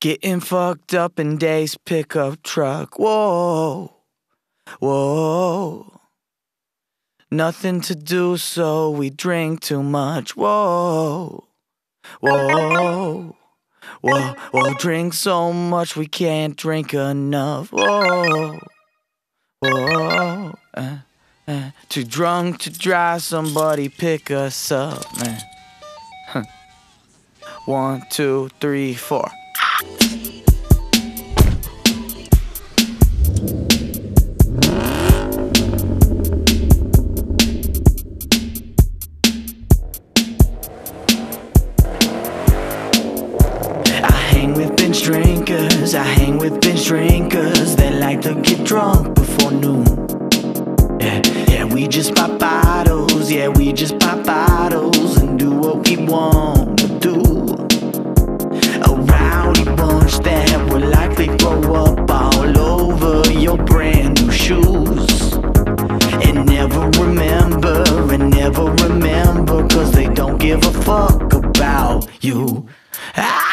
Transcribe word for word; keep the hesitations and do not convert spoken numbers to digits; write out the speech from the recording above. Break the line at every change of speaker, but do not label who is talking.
Getting fucked up in Dave's pickup truck. Whoa, whoa. Nothing to do, so we drink too much. Whoa, whoa, whoa, whoa. Drink so much we can't drink enough. Whoa, whoa. Uh, uh. Too drunk to drive, somebody pick us up, man. Huh. One, two, three, four. With binge drinkers, I hang with binge drinkers. They like to get drunk before noon. Yeah, yeah, we just pop bottles. Yeah, we just pop bottles and do what we want to do. A rowdy bunch that will likely throw up all over your brand new shoes. And never remember, and never remember, cause they don't give a fuck about you. I